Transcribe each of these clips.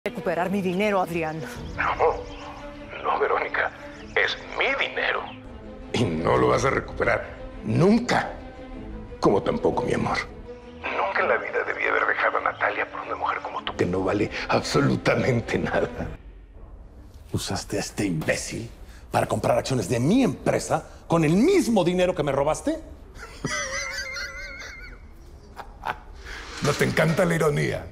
Recuperar mi dinero, Adrián. No, Verónica. Es mi dinero. Y no lo vas a recuperar. Nunca. Como tampoco mi amor. Nunca en la vida debí haber dejado a Natalia por una mujer como tú, que no vale absolutamente nada. ¿Usaste a este imbécil para comprar acciones de mi empresa con el mismo dinero que me robaste? ¿No te encanta la ironía?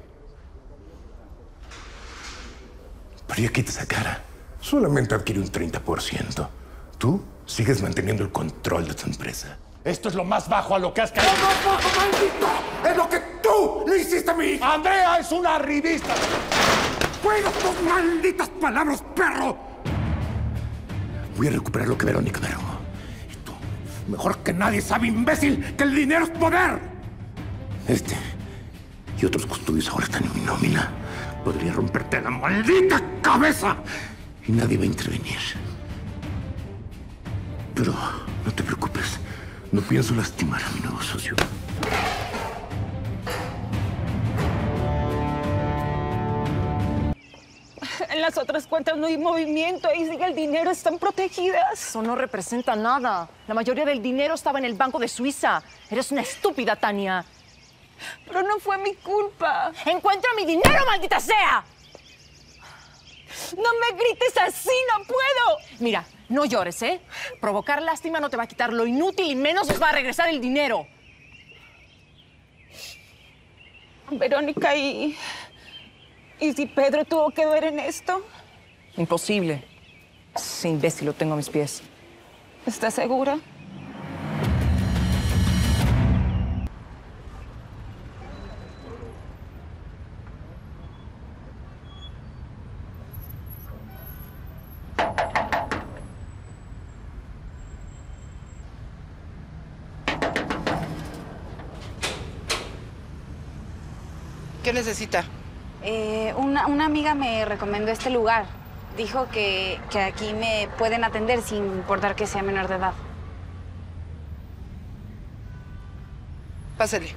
Pero ya quita esa cara. Solamente adquirí un 30%. Tú sigues manteniendo el control de tu empresa. Esto es lo más bajo a lo que has caído. ¡No, maldito! ¡Es lo que tú le hiciste a mi hija! ¡Andrea es una arribista! ¡Fuera tus malditas palabras, perro! Voy a recuperar lo que Verónica me robó. Y tú, mejor que nadie, sabe, imbécil, que el dinero es poder. Este y otros custodios ahora están en mi nómina. Podría romperte la maldita cabeza y nadie va a intervenir. Pero no te preocupes. No pienso lastimar a mi nuevo socio. En las otras cuentas no hay movimiento. Ahí sigue el dinero. Están protegidas. Eso no representa nada. La mayoría del dinero estaba en el Banco de Suiza. Eres una estúpida, Tania. Pero no fue mi culpa. ¡Encuentra mi dinero, maldita sea! No me grites así, no puedo. Mira, no llores, ¿eh? Provocar lástima no te va a quitar lo inútil y menos os va a regresar el dinero. Verónica, ¿y si Pedro tuvo que ver en esto? Imposible. Ese imbécil lo tengo a mis pies. ¿Estás segura? ¿Qué necesita? Una amiga me recomendó este lugar. Dijo que aquí me pueden atender sin importar que sea menor de edad. Pásele.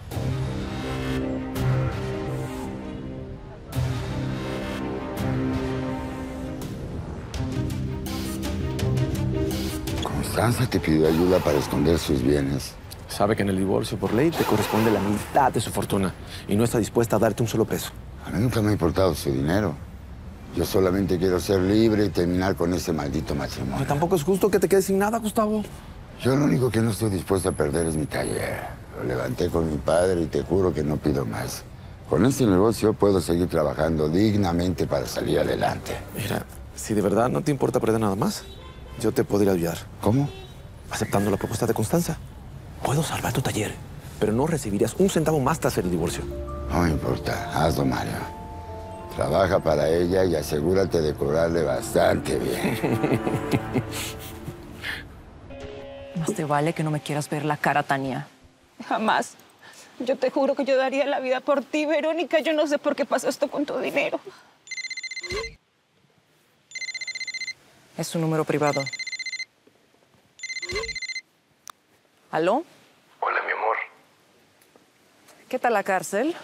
Constanza te pidió ayuda para esconder sus bienes. Sabe que en el divorcio por ley te corresponde la mitad de su fortuna y no está dispuesta a darte un solo peso. A mí nunca me ha importado su dinero. Yo solamente quiero ser libre y terminar con ese maldito matrimonio. Pero tampoco es justo que te quedes sin nada, Gustavo. Yo lo único que no estoy dispuesto a perder es mi taller. Lo levanté con mi padre y te juro que no pido más. Con este negocio puedo seguir trabajando dignamente para salir adelante. Mira, si de verdad no te importa perder nada más, yo te podría ayudar. ¿Cómo? Aceptando la propuesta de Constanza. Puedo salvar tu taller, pero no recibirías un centavo más tras el divorcio. No me importa. Hazlo, Mario. Trabaja para ella y asegúrate de cobrarle bastante bien. Más te vale que no me quieras ver la cara, Tania. Jamás. Yo te juro que yo daría la vida por ti, Verónica. Yo no sé por qué pasó esto con tu dinero. Es su número privado. ¿Aló? Hola, mi amor. ¿Qué tal la cárcel?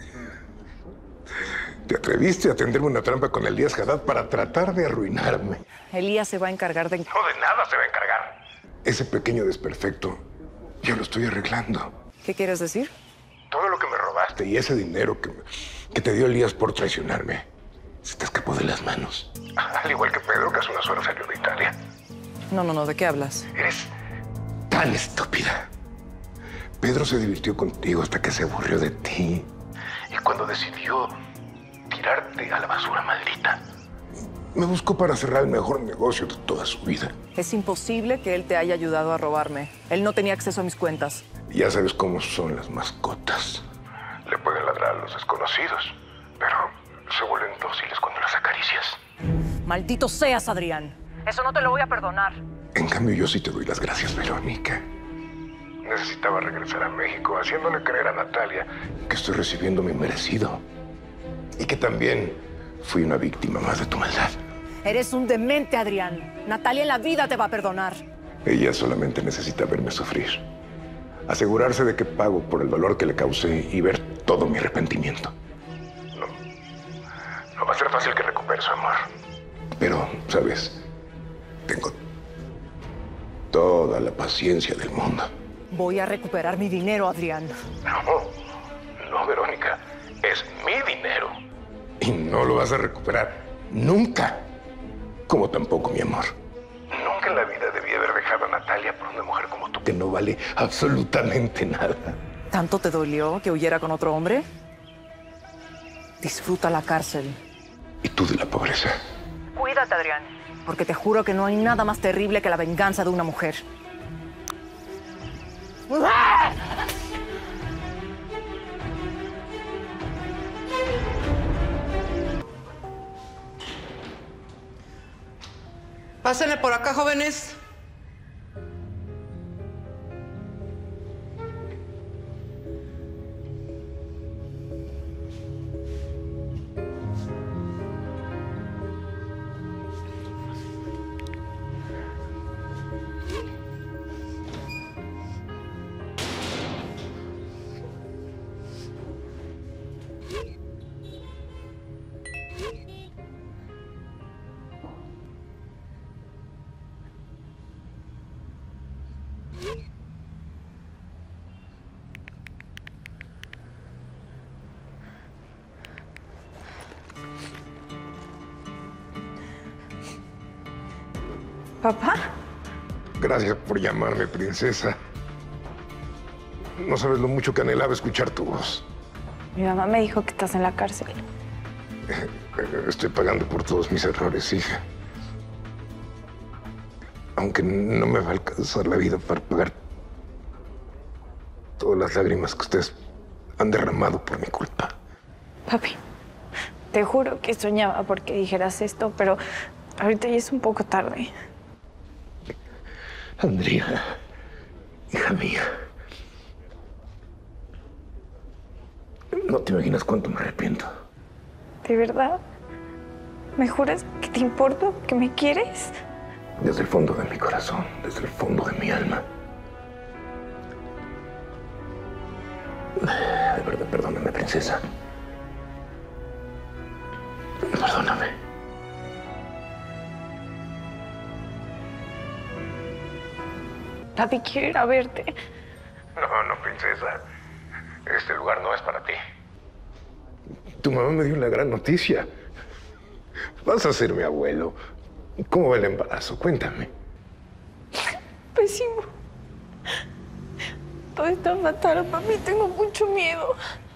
¿Te atreviste a tenderme una trampa con Elías Haddad para tratar de arruinarme? Elías se va a encargar de... No, de nada se va a encargar. Ese pequeño desperfecto ya lo estoy arreglando. ¿Qué quieres decir? Todo lo que me robaste y ese dinero que te dio Elías por traicionarme se te escapó de las manos. Al igual que Pedro, que hace unas horas salió de Italia. No, ¿de qué hablas? Eres tan estúpida. Pedro se divirtió contigo hasta que se aburrió de ti. Y cuando decidió tirarte a la basura maldita, me buscó para cerrar el mejor negocio de toda su vida. Es imposible que él te haya ayudado a robarme. Él no tenía acceso a mis cuentas. Ya sabes cómo son las mascotas. Le pueden ladrar a los desconocidos, pero se vuelven dóciles cuando las acaricias. Maldito seas, Adrián. Eso no te lo voy a perdonar. En cambio, yo sí te doy las gracias, Verónica. Necesitaba regresar a México, haciéndole creer a Natalia que estoy recibiendo mi merecido. Y que también fui una víctima más de tu maldad. Eres un demente, Adrián. Natalia en la vida te va a perdonar. Ella solamente necesita verme sufrir. Asegurarse de que pago por el dolor que le causé y ver todo mi arrepentimiento. No No va a ser fácil que recupere su amor. Pero, ¿sabes? Tengo toda la paciencia del mundo. Voy a recuperar mi dinero, Adrián. No, Verónica. Es mi dinero. Y no lo vas a recuperar nunca. Como tampoco mi amor. Nunca en la vida debí haber dejado a Natalia por una mujer como tú que no vale absolutamente nada. ¿Tanto te dolió que huyera con otro hombre? Disfruta la cárcel. ¿Y tú de la pobreza? Cuídate, Adrián. Porque te juro que no hay nada más terrible que la venganza de una mujer. Pásenle por acá, jóvenes. ¿Papá? Gracias por llamarme, princesa. No sabes lo mucho que anhelaba escuchar tu voz. Mi mamá me dijo que estás en la cárcel. Estoy pagando por todos mis errores, hija. Aunque no me va a alcanzar la vida para pagar todas las lágrimas que ustedes han derramado por mi culpa. Papi, te juro que soñaba porque dijeras esto, pero ahorita ya es un poco tarde. Andrea, hija mía. No te imaginas cuánto me arrepiento. ¿De verdad? ¿Me juras que te importo, que me quieres? Desde el fondo de mi corazón, desde el fondo de mi alma. De verdad, perdóname, princesa. Perdóname. Papi, quiero ir a verte. No, princesa. Este lugar no es para ti. Tu mamá me dio una gran noticia. Vas a ser mi abuelo. ¿Cómo va el embarazo? Cuéntame. Pésimo. Todo está fatal, papi. Tengo mucho miedo.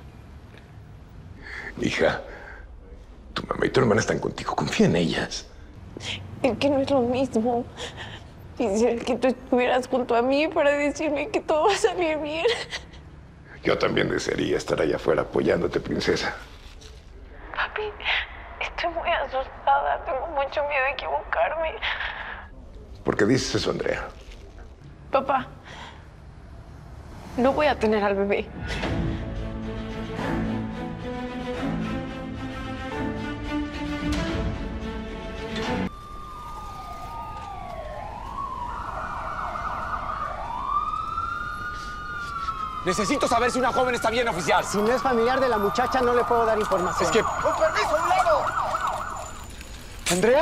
Hija, tu mamá y tu hermana están contigo. Confía en ellas. Es que no es lo mismo. Quisiera que tú estuvieras junto a mí para decirme que todo va a salir bien. Yo también desearía estar allá afuera apoyándote, princesa. Papi, estoy muy asustada. Tengo mucho miedo de equivocarme. ¿Por qué dices eso, Andrea? Papá, no voy a tener al bebé. Necesito saber si una joven está bien, oficial. Si no es familiar de la muchacha, no le puedo dar información. Es que... ¡Con permiso, a un lado! ¿Andrea?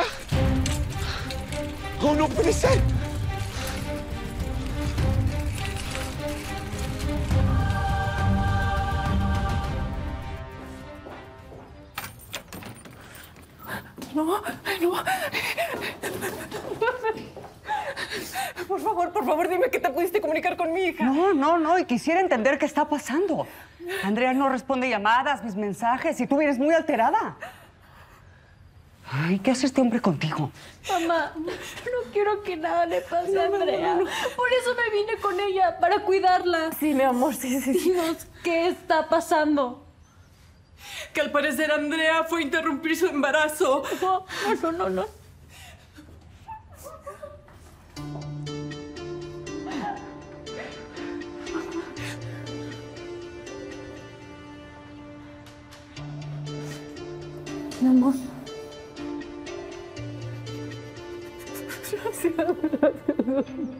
¡Oh, no puede ser! No. Por favor, dime que te pudiste comunicar con mi hija. No, y quisiera entender qué está pasando. Andrea no responde llamadas, mis mensajes, y tú vienes muy alterada. Ay, ¿qué hace este hombre contigo? Mamá, no quiero que nada le pase a Andrea. No. Por eso me vine con ella, para cuidarla. Sí, mi amor, sí. Dios, ¿qué está pasando? Que al parecer Andrea fue a interrumpir su embarazo. No. Mi amor.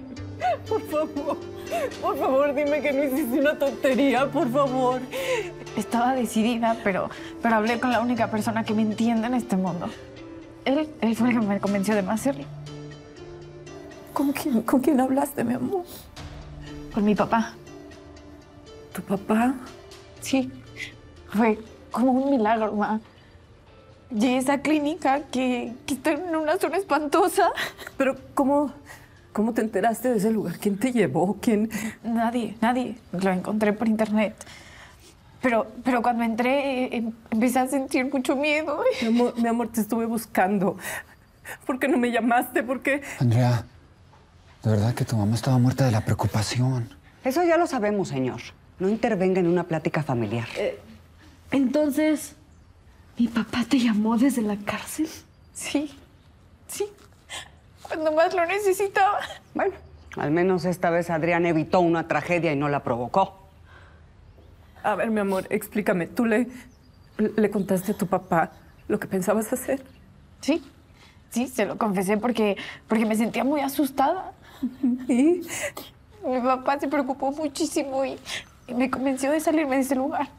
Por favor, dime que no hiciste una tontería, por favor. Estaba decidida, pero hablé con la única persona que me entiende en este mundo. Él fue el que me convenció de no hacerlo. ¿Con quién hablaste, mi amor? Con mi papá. ¿Tu papá? Sí, fue como un milagro, ma. Llegué a esa clínica que estoy en una zona espantosa. Pero ¿cómo te enteraste de ese lugar? ¿Quién te llevó? ¿Quién? Nadie. Lo encontré por internet. Pero cuando entré, empecé a sentir mucho miedo. Mi amor, te estuve buscando. ¿Por qué no me llamaste? ¿Por qué? Andrea, de verdad que tu mamá estaba muerta de la preocupación. Eso ya lo sabemos, señor. No intervenga en una plática familiar. Entonces, ¿mi papá te llamó desde la cárcel? Sí. Cuando más lo necesitaba. Bueno, al menos esta vez Adrián evitó una tragedia y no la provocó. A ver, mi amor, explícame. ¿Tú le contaste a tu papá lo que pensabas hacer? Sí, se lo confesé porque me sentía muy asustada. ¿Y? Mi papá se preocupó muchísimo y me convenció de salirme de ese lugar.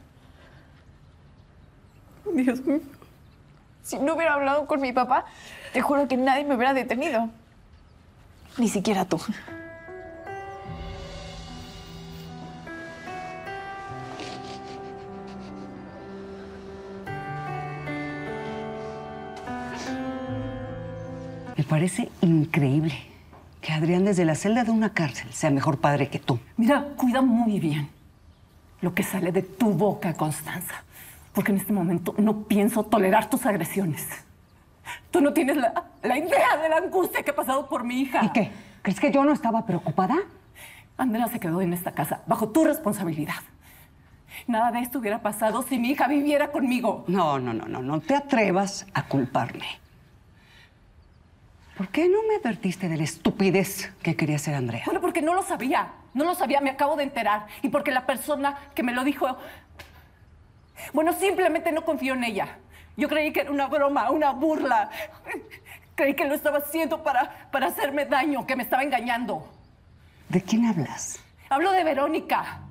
Dios mío. Si no hubiera hablado con mi papá, te juro que nadie me hubiera detenido. Ni siquiera tú. Me parece increíble que Adrián desde la celda de una cárcel sea mejor padre que tú. Mira, cuida muy bien lo que sale de tu boca, Constanza. Porque en este momento no pienso tolerar tus agresiones. Tú no tienes la idea de la angustia que he pasado por mi hija. ¿Y qué? ¿Crees que yo no estaba preocupada? Andrea se quedó en esta casa bajo tu responsabilidad. Nada de esto hubiera pasado si mi hija viviera conmigo. No te atrevas a culparme. ¿Por qué no me advertiste de la estupidez que quería hacer Andrea? Bueno, porque no lo sabía. No lo sabía, me acabo de enterar. Y porque la persona que me lo dijo... Bueno, simplemente no confío en ella. Yo creí que era una broma, una burla. Creí que lo estaba haciendo para hacerme daño, que me estaba engañando. ¿De quién hablas? Hablo de Verónica.